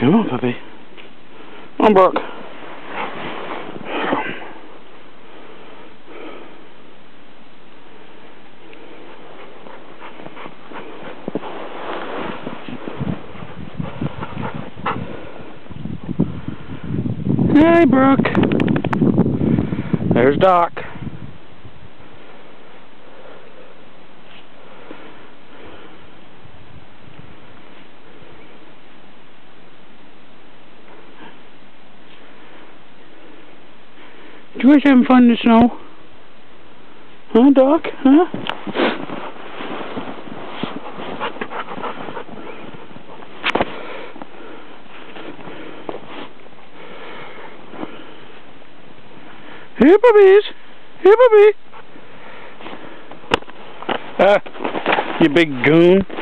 Come on, puppy. Come on, Brooke. Hey, Brooke. There's Doc. You guys having fun in the snow? Huh, Doc? Huh? Hey, puppies! Hey, puppy! You big goon!